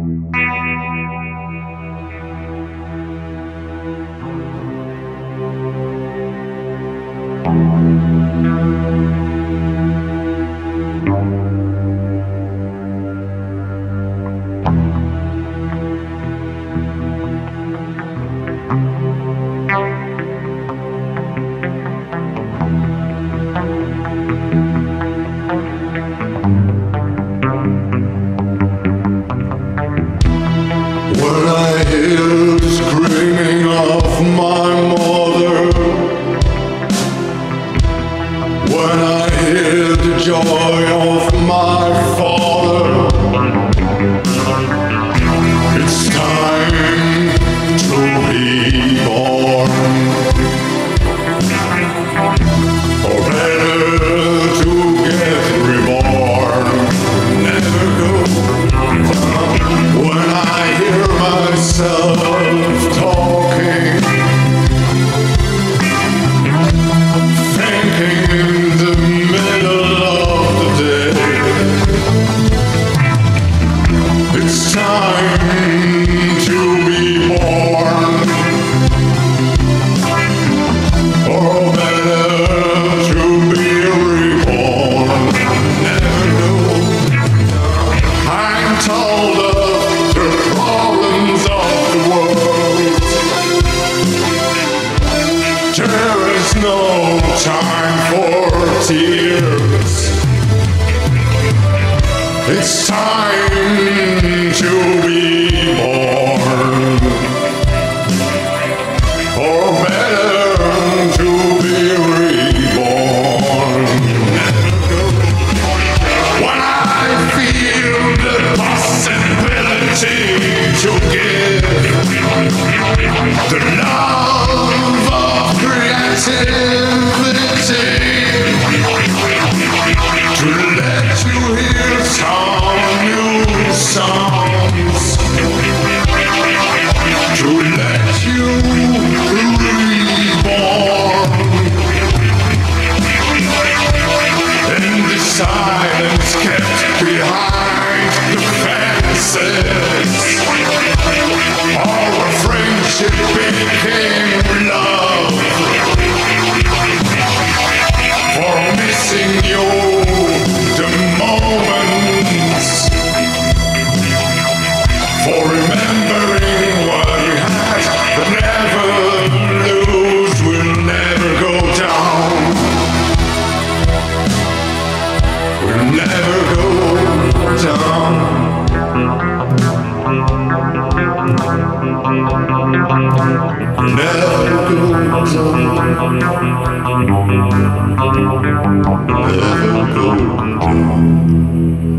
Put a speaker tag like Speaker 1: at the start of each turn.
Speaker 1: When I hear the screaming of my mother, when I hear the joy of my father, it's time to be born, or better to get reborn. Never go down. When I hear myself talking, thinking in the middle of the day, it's time to be born, or better to be reborn. Never know. I'm told of the problems of the world. There is no time for tears. It's time to be born, or better to be reborn. When I feel the possibility to give the love of creativity, to let you hear some new songs, to let you reborn in the silence kept behind the fences. Our friendship became love, for missing you the moments, for remembering what we had, but never lose. We'll never go down. We'll never go down. Never go down. Never go down.